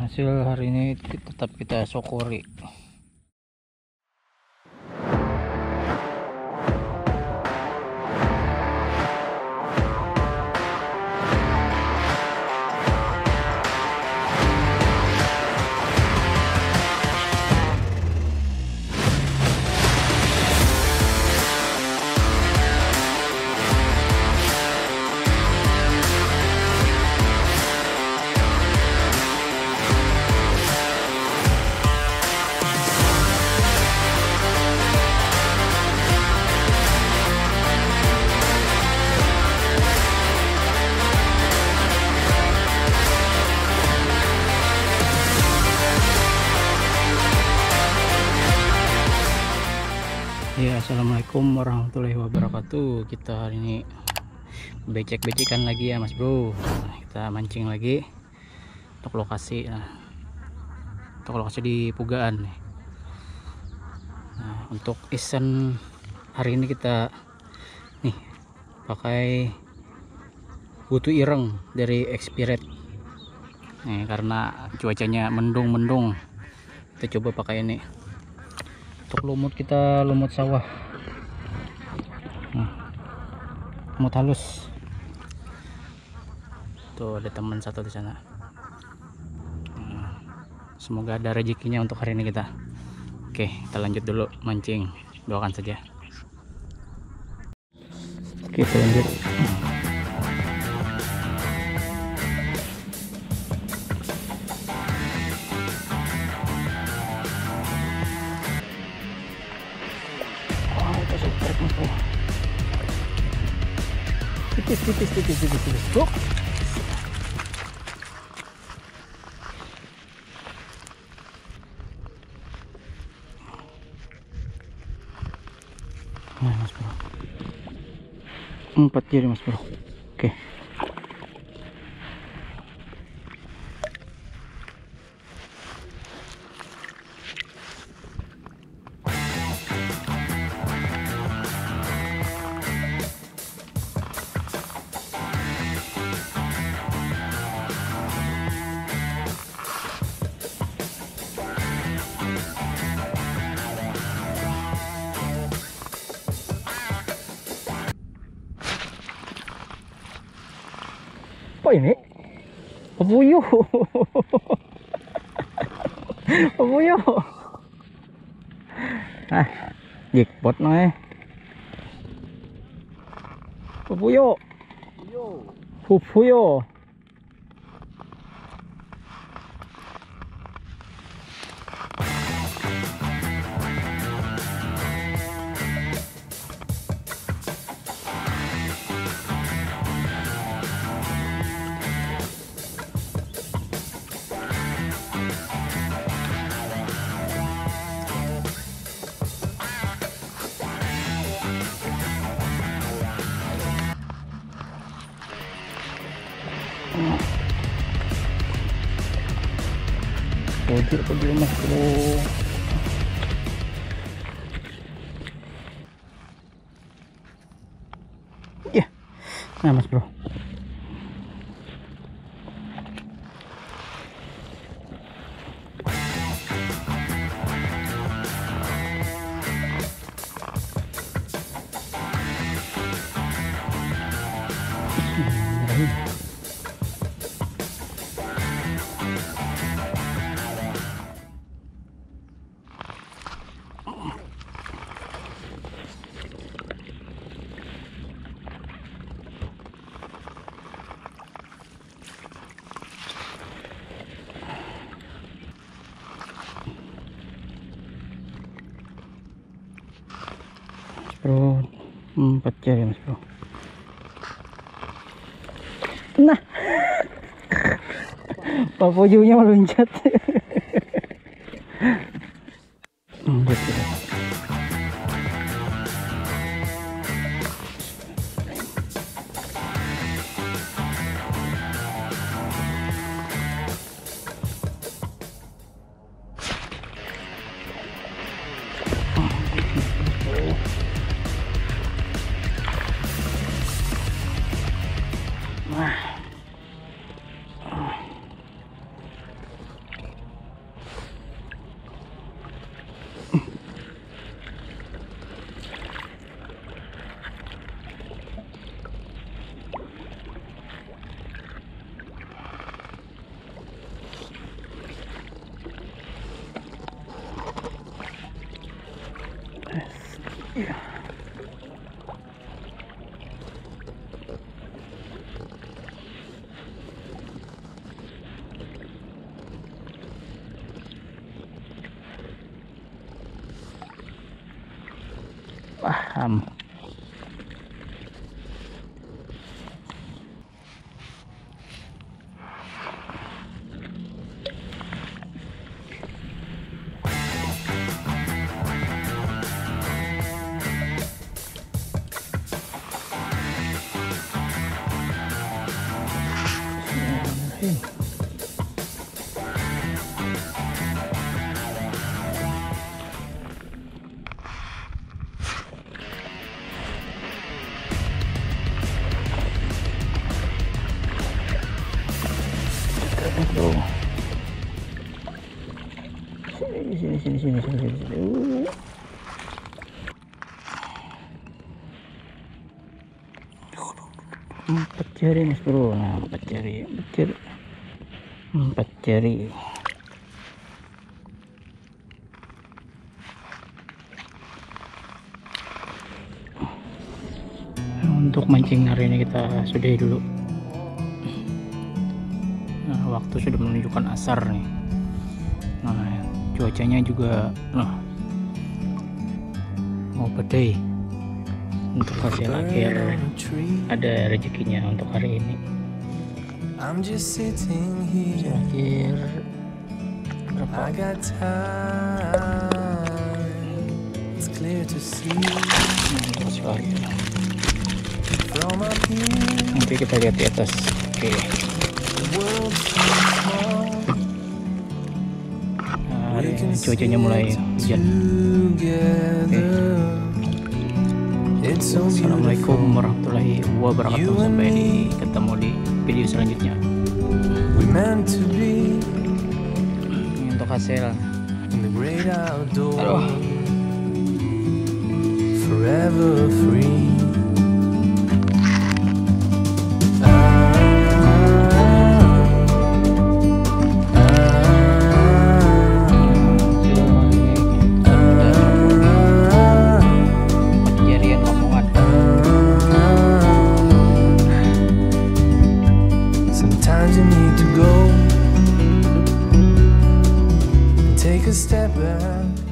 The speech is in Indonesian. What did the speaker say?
hasil hari ini tetap kita syukuri. Ya, assalamualaikum warahmatullahi wabarakatuh. Kita hari ini becek-becekan lagi ya mas bro. Kita mancing lagi untuk lokasi, untuk lokasi di Pugaan. Nah, untuk event hari ini kita nih pakai butu ireng dari Expiret. Nih, karena cuacanya mendung, kita coba pakai ini. Untuk lumut kita lumut sawah, lumut halus. Tuh ada teman satu di sana. Semoga ada rezekinya untuk hari ini kita. Oke, kita lanjut dulu mancing. Doakan saja. Oke, kita lanjut. Tipis. Tuh. Nah, mas bro. 4 jari mas bro. Oke. Apa ini? Pepuyuh. Pepuyuh. Jackpot nih. Pepuyuh. Pepuyuh. Pojok mas bro. Ya, nah mas bro. Bro, 4 jari mas bro. Nah, papojunya meluncat. Ham. Sini. Empat jari mas bro. Nah, empat jari. Untuk mancing hari ini kita sudahi dulu. Nah, waktu sudah menunjukkan asar nih. Nah, cuacanya juga mau badai. Untuk hasil akhir ada rezekinya untuk hari ini. Akhir berapa? Nanti kita lihat di atas. Oke. Nah, cuacanya mulai hujan. Assalamualaikum warahmatullahi wabarakatuh. Sampai ketemu di video selanjutnya. Ini untuk hasil. Aduh. Forever free. Sometimes you need to go and take a step back.